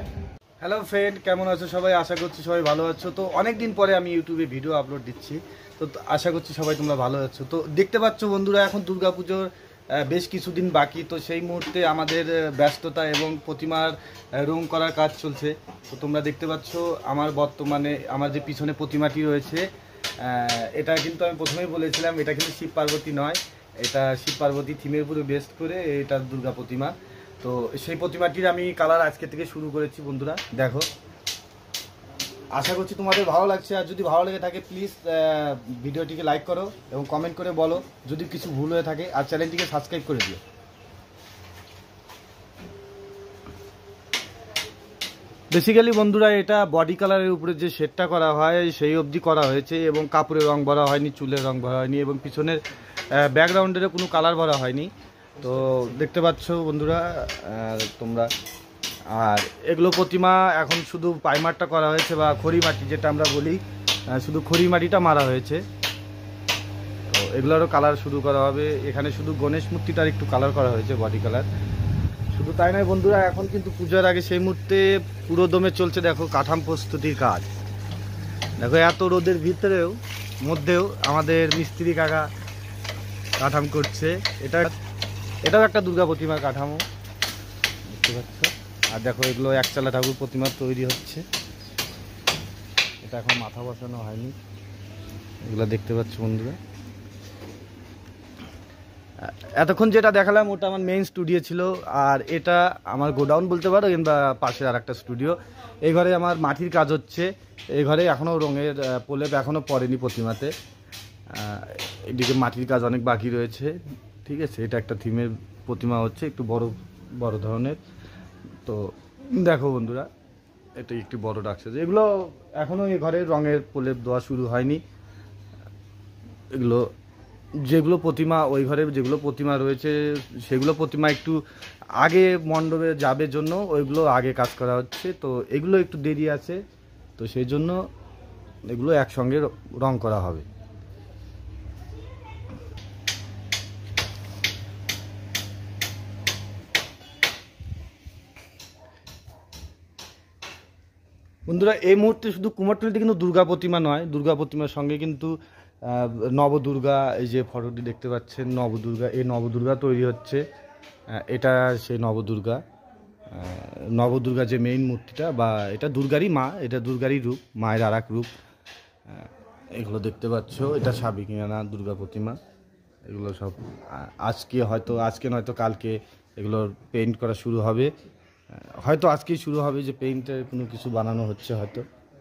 Hello friend, কেমন আছো সবাই? আশা করছি সবাই ভালো আছো। তো অনেক দিন পরে আমি ইউটিউবে ভিডিও আপলোড দিচ্ছি, তো আশা করছি সবাই তোমরা ভালো আছো। তো দেখতে পাচ্ছ বন্ধুরা, এখন দুর্গাপুজোর বেশ কিছুদিন বাকি। তো সেই মুহূর্তে আমাদের ব্যস্ততা এবং প্রতিমার রং করার কাজ চলছে। তো তোমরা দেখতে পাচ্ছ আমার বর্তমানে আমার যে পিছনে প্রতিমাটি রয়েছে, এটা কিন্তু আমি প্রথমেই বলেছিলাম এটা কিন্তু শিব পার্বতী নয়, এটা শিব পার্বতী থিমের উপরে বেস্ট করে এটা দুর্গা প্রতিমা। তো সেই প্রতিমাটির আমি কালার আজকে থেকে শুরু করেছি বন্ধুরা, দেখো। আশা করছি তোমাদের ভালো লাগছে, আর যদি ভালো লেগে থাকে প্লিজ ভিডিওটিকে লাইক করো এবং কমেন্ট করে বলো যদি কিছু ভুল হয়ে থাকে, আর চ্যানেলটিকে সাবস্ক্রাইব করে দিও। বেসিক্যালি বন্ধুরা, এটা বডি কালারের উপরে যে শেডটা করা হয় সেই অবধি করা হয়েছে, এবং কাপড়ের রং ভরা হয়নি, চুলের রং ভরা হয়নি, এবং পিছনের ব্যাকগ্রাউন্ডেরও কোনো কালার ভরা হয়নি। তো দেখতে পাচ্ছ বন্ধুরা তোমরা। আর এগুলো প্রতিমা এখন শুধু পাইমারটা করা হয়েছে, বা খড়ি মাটি যেটা আমরা বলি, শুধু খড়ি মাটিটা মারা হয়েছে। তো এগুলোরও কালার শুরু করা হবে। এখানে শুধু গণেশ মূর্তিটার একটু কালার করা হয়েছে, বডি কালার। শুধু তাই নয় বন্ধুরা, এখন কিন্তু পূজার আগে সেই মুহূর্তে পুরো দমে চলছে দেখো কাঠাম প্রস্তুতির কাজ। দেখো এত রোদের মধ্যেও আমাদের মিস্ত্রি কাকা কাঠাম করছে। এটাও একটা দুর্গা প্রতিমার কাঠামো, দেখতে পাচ্ছ। আর দেখো এগুলো একচালা ঠাকুর প্রতিমা তৈরি হচ্ছে, এটা এখন মাথা বসানো হয়নি। এগুলো দেখতে পাচ্ছ বন্ধুরা। এতক্ষণ যেটা দেখালাম ওটা আমার মেইন স্টুডিও ছিল, আর এটা আমার গোডাউন বলতে পারো, কিংবা পাশে আর একটা স্টুডিও। এই ঘরে আমার মাটির কাজ হচ্ছে। এই ঘরে এখনও রঙের প্রলেপ এখনও পড়েনি প্রতিমাতে। এদিকে মাটির কাজ অনেক বাকি রয়েছে, ঠিক আছে। এটা একটা থিমের প্রতিমা হচ্ছে, একটু বড় বড় ধরনের। তো দেখো বন্ধুরা, এটা একটু বড় ডাকছে। এগুলো এখনও এই ঘরে রঙের প্রলেপ দেওয়া শুরু হয়নি। এগুলো যেগুলো প্রতিমা ওই ঘরে যেগুলো প্রতিমা রয়েছে, সেগুলো প্রতিমা একটু আগে মণ্ডপে যাবে জন্য ওইগুলো আগে কাজ করা হচ্ছে। তো এগুলো একটু দেরি আছে, তো সেই জন্য এগুলো একসঙ্গে রং করা হবে। বন্ধুরা, এই মুহূর্তে শুধু কুমারটুলিতে কিন্তু দুর্গা প্রতিমা নয়, দুর্গা প্রতিমার সঙ্গে কিন্তু নবদুর্গা, এই যে ফটোটি দেখতে পাচ্ছেন নবদুর্গা, এই নবদুর্গা তৈরি হচ্ছে। এটা সেই নবদুর্গা, নবদুর্গা যে মেইন মূর্তিটা, বা এটা দুর্গারই মা, এটা দুর্গারই রূপ, মায়ের আর এক রূপ। এগুলো দেখতে পাচ্ছ, এটা সাবেকিয়ানা দুর্গা প্রতিমা। এগুলো সব আজকে নয়তো কালকে এগুলোর পেইন্ট করা শুরু হবে। হয়তো আজকেই শুরু হবে, যে পেইন্টের কোনো কিছু বানানো হচ্ছে হয়তো।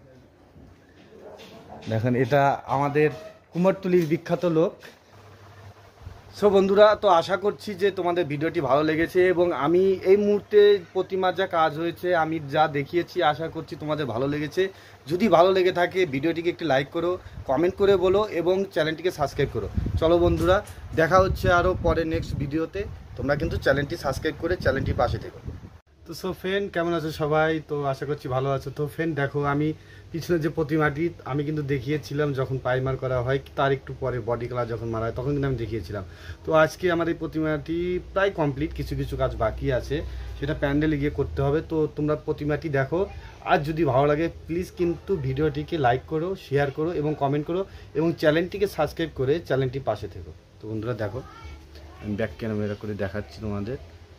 দেখেন এটা আমাদের কুমারটুলির বিখ্যাত লোক। সো বন্ধুরা, তো আশা করছি যে তোমাদের ভিডিওটি ভালো লেগেছে, এবং আমি এই মুহূর্তে প্রতিমার যা কাজ হয়েছে আমি যা দেখিয়েছি আশা করছি তোমাদের ভালো লেগেছে। যদি ভালো লেগে থাকে ভিডিওটিকে একটি লাইক করো, কমেন্ট করে বলো, এবং চ্যানেলটিকে সাবস্ক্রাইব করো। চলো বন্ধুরা, দেখা হচ্ছে আরও পরে নেক্সট ভিডিওতে। তোমরা কিন্তু চ্যানেলটি সাবস্ক্রাইব করে চ্যানেলটির পাশে থেকো। তো সো ফ্রেন্ড, কেমন আছো সবাই? তো আশা করছি ভালো আছো। তো ফ্রেন্ড দেখো, আমি পিছনে যে প্রতিমাটি আমি কিন্তু দেখিয়েছিলাম যখন প্রাইমার করা হয়, তার একটু পরে বডি কালার যখন মারা হয় তখন কিন্তু আমি দেখিয়েছিলাম। তো আজকে আমার এই প্রতিমাটি প্রায় কমপ্লিট, কিছু কিছু কাজ বাকি আছে, সেটা প্যান্ডেলে গিয়ে করতে হবে। তো তোমরা প্রতিমাটি দেখো, আর যদি ভালো লাগে প্লিজ কিন্তু ভিডিওটিকে লাইক করো, শেয়ার করো এবং কমেন্ট করো, এবং চ্যানেলটিকে সাবস্ক্রাইব করে চ্যানেলটির পাশে থেকো। তো বন্ধুরা দেখো, আমি ব্যাক ক্যামেরা করে দেখাচ্ছি তোমাদের।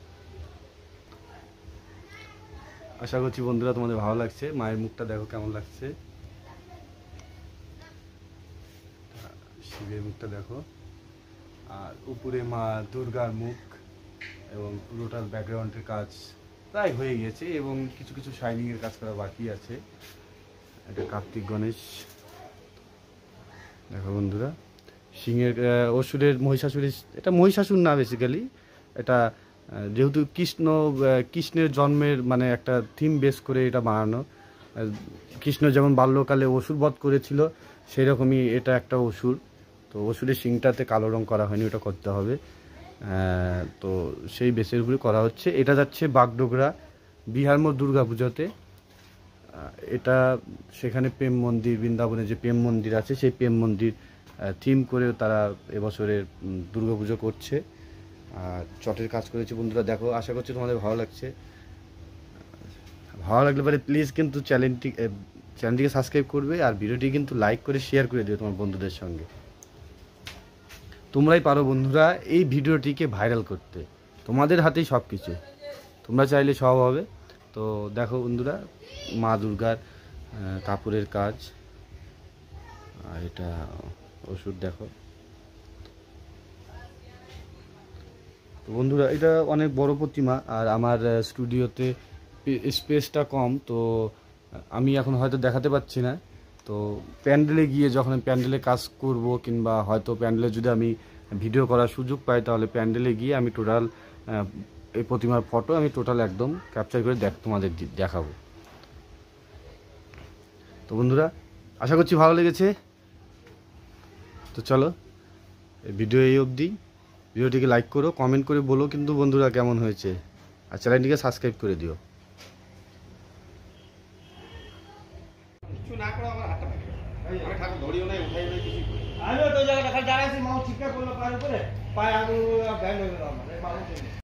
আশা করছি বন্ধুরা তোমাদের ভালো লাগছে। মায়ের মুখটা দেখো কেমন লাগছে, শিবের মুখটা দেখো, আর উপরে মা দুর্গার মুখ, এবং পুরোটার ব্যাকগ্রাউন্ডের কাজ প্রায় হয়ে গিয়েছে, এবং কিছু কিছু শাইনিংয়ের কাজ করা বাকি আছে। এটা কার্তিক গণেশ দেখো বন্ধুরা। সিংহের অসুরের মহিষাসুরের, এটা মহিষাসুর না বেসিক্যালি, এটা যেহেতু কৃষ্ণের জন্মের মানে একটা থিম বেস করে এটা বানানো। কৃষ্ণ যেমন বাল্যকালে অসুর বধ করেছিল, সেই রকমই এটা একটা অসুর। তো অসুরের শিংটাতে কালো রং করা হয়নি, ওটা করতে হবে। তো সেই বেসের উপরে করা হচ্ছে। এটা যাচ্ছে বাগডোগরা বিহার মোড় দুর্গা পুজোতে। এটা সেখানে প্রেম মন্দির, বৃন্দাবনে যে প্রেম মন্দির আছে সেই প্রেম মন্দির থিম করে তারা এবছরের দুর্গাপুজো করছে। আর চটের কাজ করেছে বন্ধুরা, দেখো। আশা করছি তোমাদের ভালো লাগছে। ভালো লাগলে পরে প্লিজ কিন্তু চ্যানেলটিকে সাবস্ক্রাইব করবে, আর ভিডিওটি কিন্তু লাইক করে শেয়ার করে দিও তোমার বন্ধুদের সঙ্গে। তোমরাই পারো বন্ধুরা এই ভিডিওটিকে ভাইরাল করতে, তোমাদের হাতেই সব কিছু, তোমরা চাইলে সব হবে। তো দেখো বন্ধুরা, মা দুর্গার কাপড়ের কাজ, আর এটা ওষুধ দেখো। তো বন্ধুরা এটা অনেক বড় প্রতিমা, আর আমার স্টুডিওতে স্পেসটা কম, তো আমি এখন হয়তো দেখাতে পাচ্ছি না। তো প্যান্ডেলে গিয়ে যখন প্যান্ডেলে কাজ করব, কিংবা হয়তো প্যান্ডেলে যদি আমি ভিডিও করার সুযোগ পাই, তাহলে প্যান্ডেলে গিয়ে আমি টোটাল এই প্রতিমার ফটো আমি টোটাল একদম ক্যাপচার করে তোমাদের দেখাবো। তো বন্ধুরা আশা করছি ভালো লেগেছে। তো চলো ভিডিও এই অবধি। ভিডিওটিকে লাইক করো, কমেন্ট করে বলো কিন্তু বন্ধুরা কেমন হয়েছে, আর চ্যানেলটিকে সাবস্ক্রাইব করে দিও। কিছু না করো, আমার হাতটা আমি ঠাকুর ধরিও নাই, উঠাই নাই, কিছু করি আমি তো জায়গাটা খালি দাঁড়াইছি, মাও ঠিকঠাক করলো পায়ের উপরে, পায়ে আঙুল ব্যান্ড হয়ে গেল আমার।